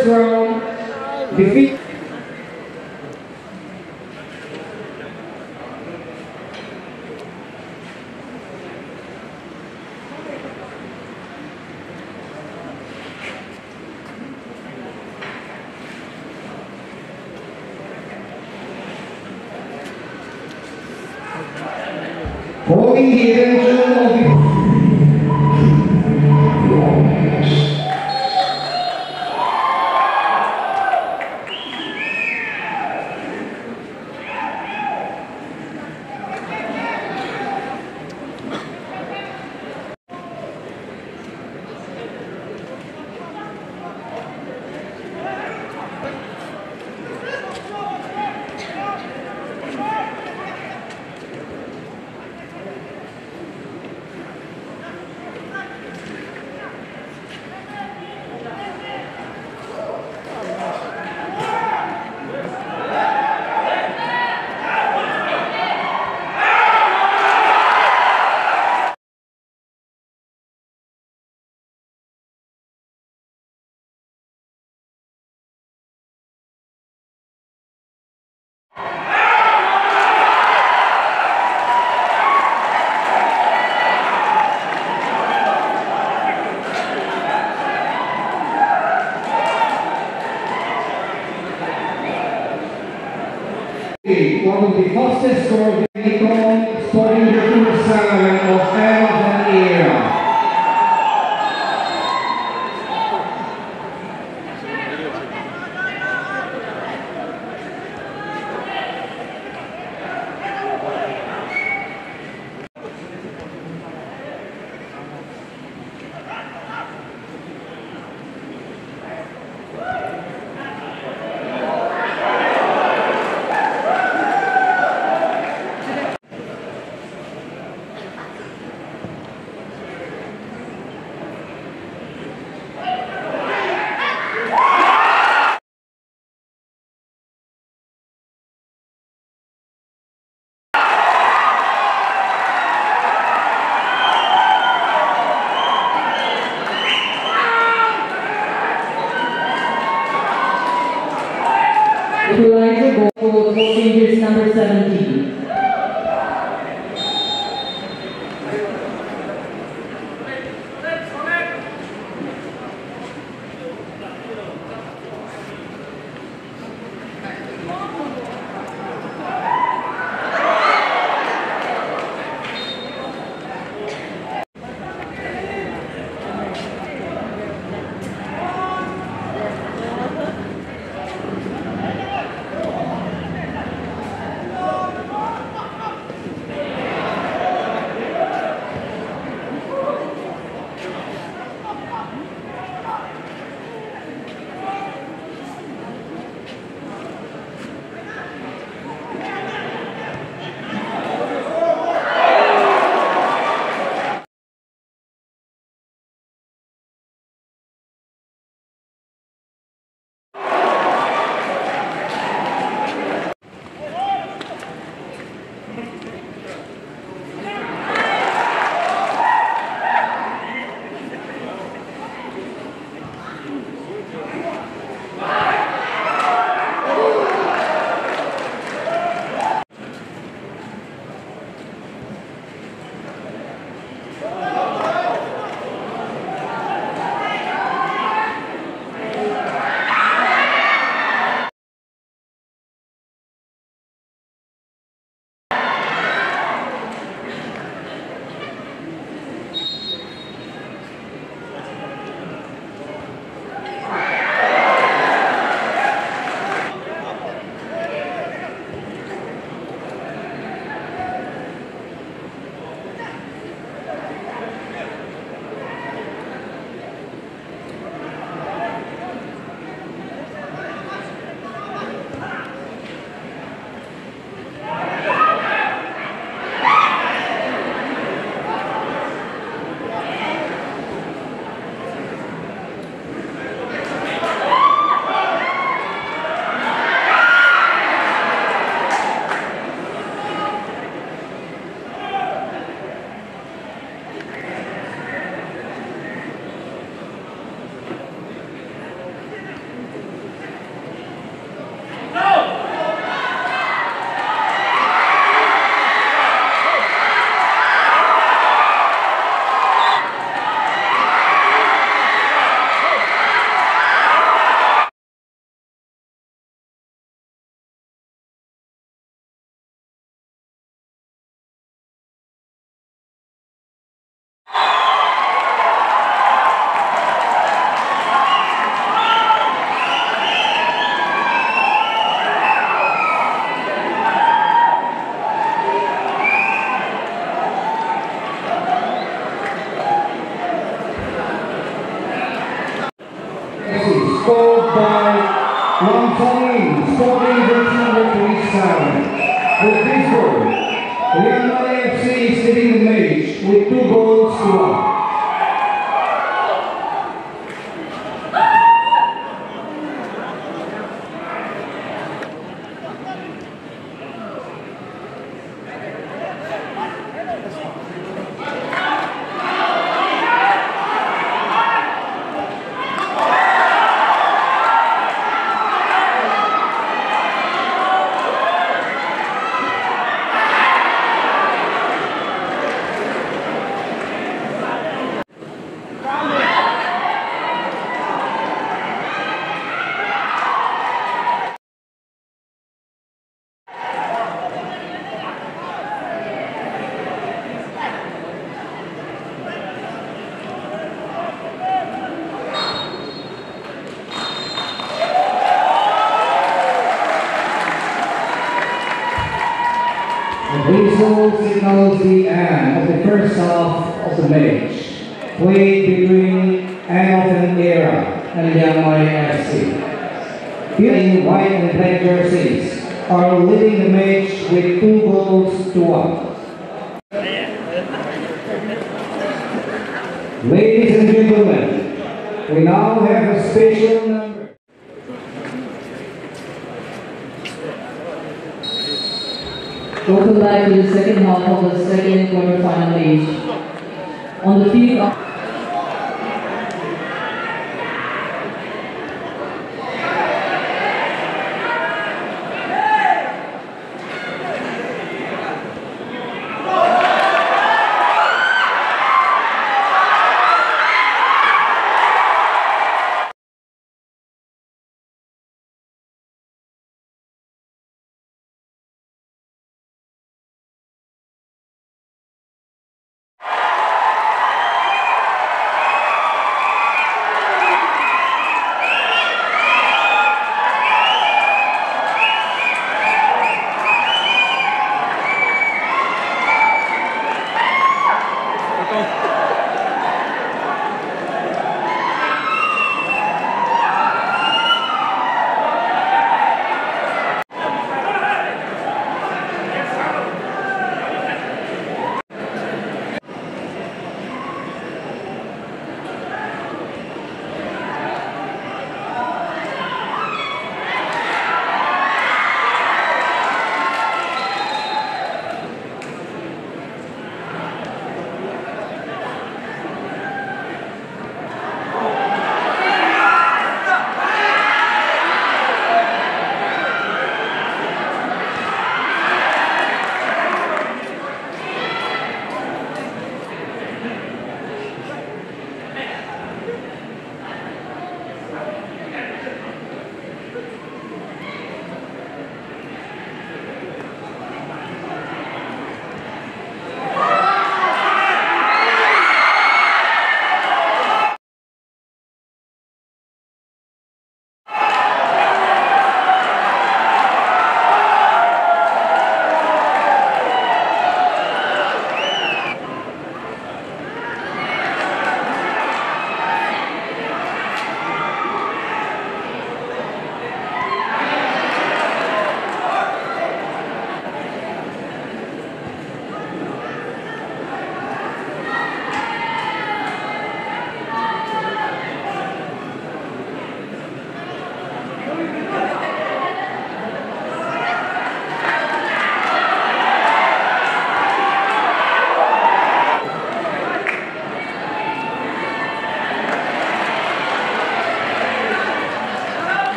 first round defeat. Holding the attention of the one of the fastest scoring scoring the salary of ever and era. Equalizer goal for changes number 17. followed by Lamsangin, sporting jersey number 27. With this goal, Myanmar AFC is leading the match with 2 goals to 1. The whistle signals the end of the first half of the match, played between Angleton Era and Myanmar FC. In white and black jerseys are leading the match with 2 goals to 1. Ladies and gentlemen, we now have a special number. Welcome back to the second half of the second quarter-final match. On the field.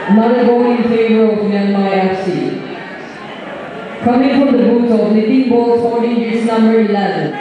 Another goal in favor of Myanmar FC. Coming from the booth of Nitin Bol, sporting jersey number 11.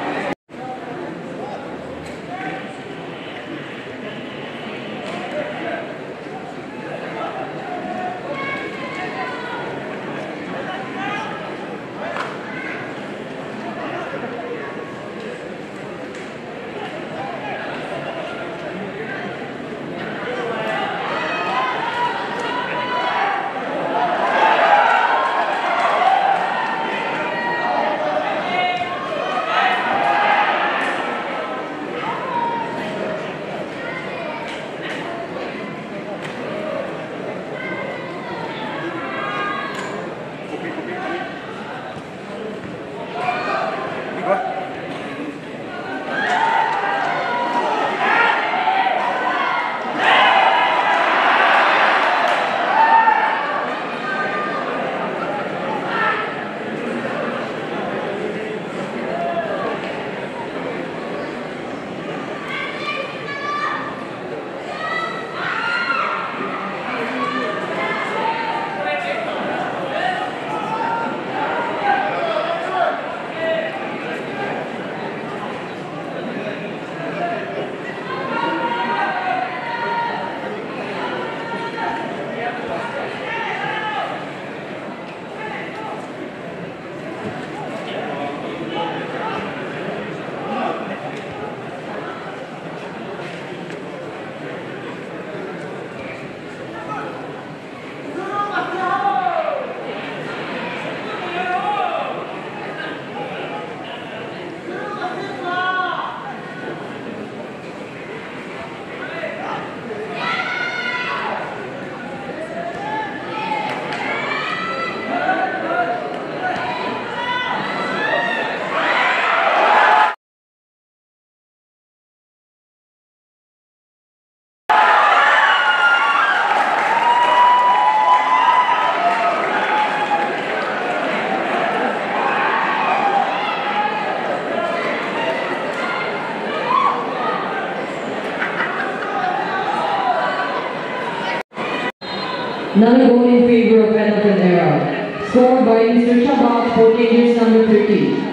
Another goal in favor of Elephant Era. Scored by Mr. Chabak, sporting jersey number 13.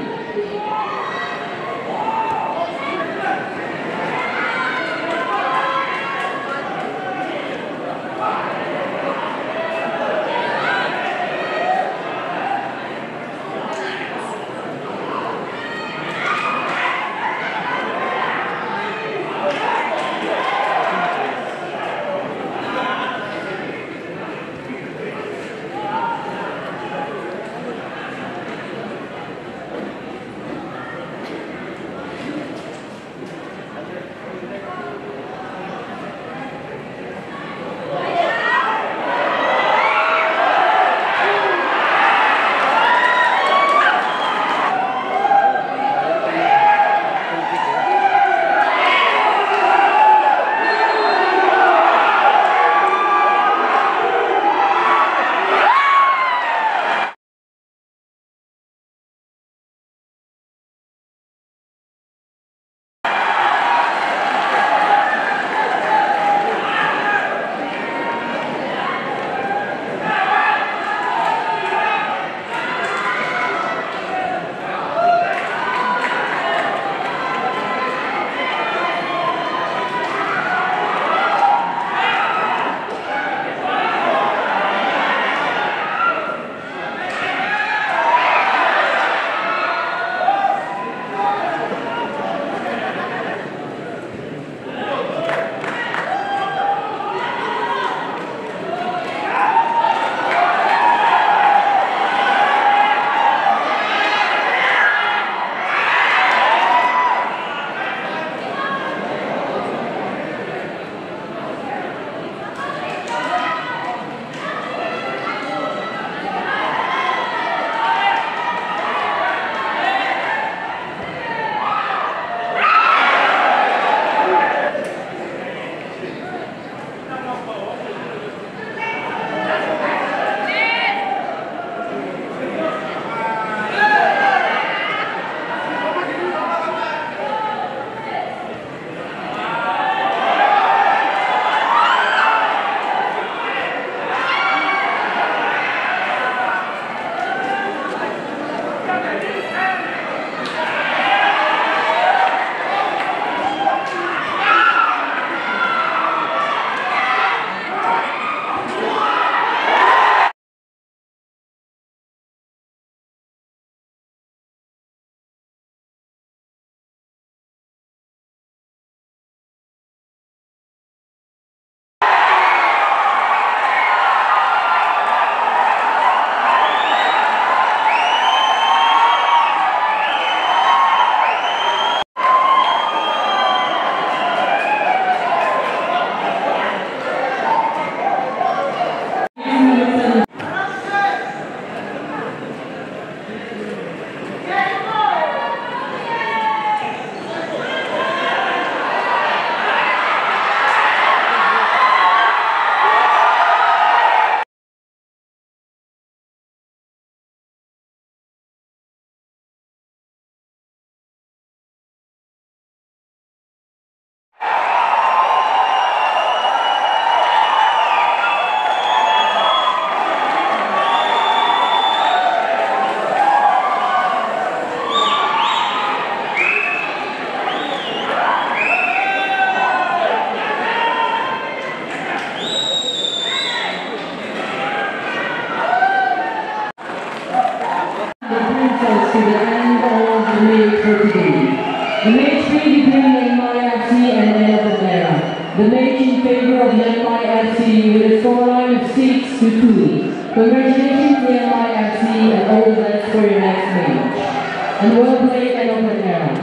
the match in favor of Lianmai FC with a scoreline of 6-2. Congratulations Lianmai FC and all the best for your next match. And well played and open era.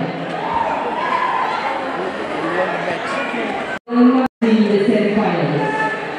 In the semi-finals.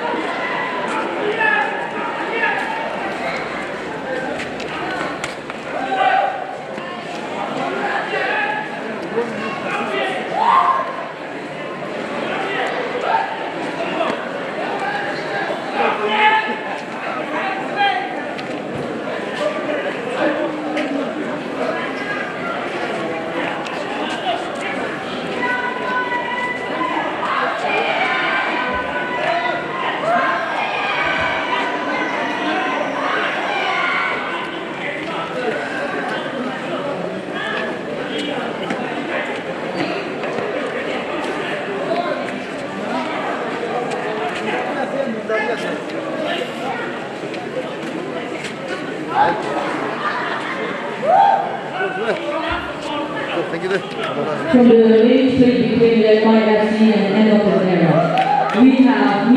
From the league play between Lianmai FC and N.O. era, we have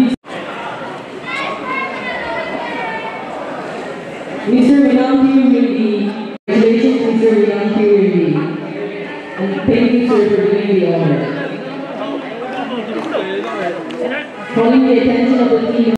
Mr. Winanty Rudy. Congratulations, Mr. Winanty Rudy. And thank you, sir, for doing the honor. Calling the attention of the team.